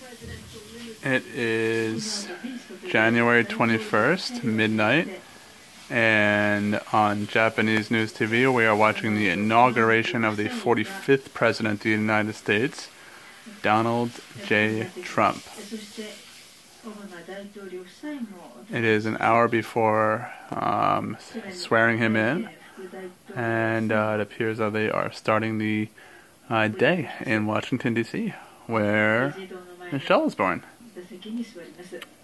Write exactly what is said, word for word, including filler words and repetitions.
It is January twenty-first, midnight, and on Japanese news T V we are watching the inauguration of the forty-fifth President of the United States, Donald J. Trump. It is an hour before um, swearing him in, and uh, it appears that they are starting the uh, day in Washington, D C, where Michelle was born.